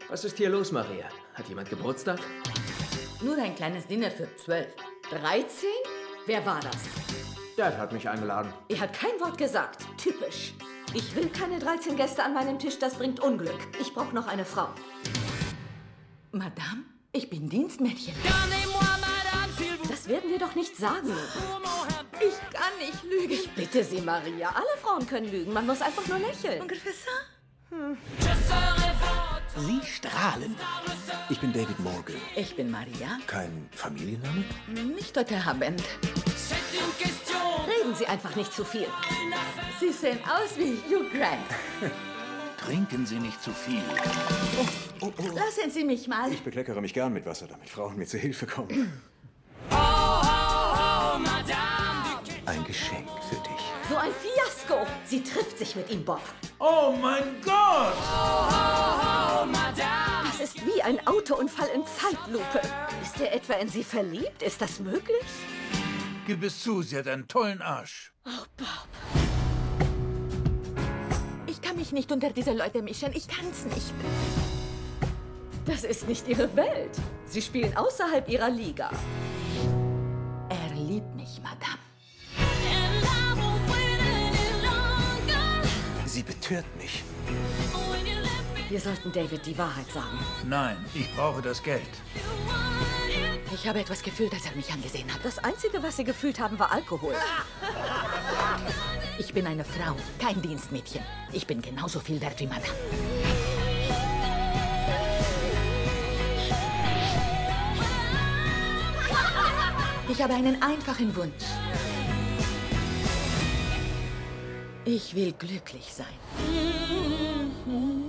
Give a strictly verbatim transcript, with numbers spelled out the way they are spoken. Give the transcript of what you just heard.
Was ist hier los, Maria? Hat jemand Geburtstag? Nur ein kleines Dinner für zwölf. dreizehn? Wer war das? Dad hat mich eingeladen. Er hat kein Wort gesagt. Typisch. Ich will keine dreizehn Gäste an meinem Tisch, das bringt Unglück. Ich brauche noch eine Frau. Madame, ich bin Dienstmädchen. Das werden wir doch nicht sagen. Ich kann nicht lügen. Ich bitte Sie, Maria. Alle Frauen können lügen. Man muss einfach nur lächeln. Hm. Sie strahlen. Ich bin David Morgan. Ich bin Maria. Kein Familienname? Nicht heute Abend. Reden Sie einfach nicht zu viel. Sie sehen aus wie Hugh Grant. Trinken Sie nicht zu viel. Oh, oh, oh. Lassen Sie mich mal. Ich bekleckere mich gern mit Wasser, damit Frauen mir zu Hilfe kommen. Ein Geschenk für dich. So ein Fiasko. Sie trifft sich mit ihm, Bob. Oh mein Gott! Das ist wie ein Autounfall in Zeitlupe. Ist er etwa in Sie verliebt? Ist das möglich? Gib es zu, sie hat einen tollen Arsch. Oh, Bob. Ich kann mich nicht unter diese Leute mischen. Ich kann's nicht. Das ist nicht Ihre Welt. Sie spielen außerhalb Ihrer Liga. Er liebt mich, Madame. Sie betört mich. Wir sollten David die Wahrheit sagen. Nein, ich brauche das Geld. Ich habe etwas gefühlt, als er mich angesehen hat. Das Einzige, was Sie gefühlt haben, war Alkohol. Ich bin eine Frau, kein Dienstmädchen. Ich bin genauso viel wert wie Madame. Ich habe einen einfachen Wunsch. Ich will glücklich sein.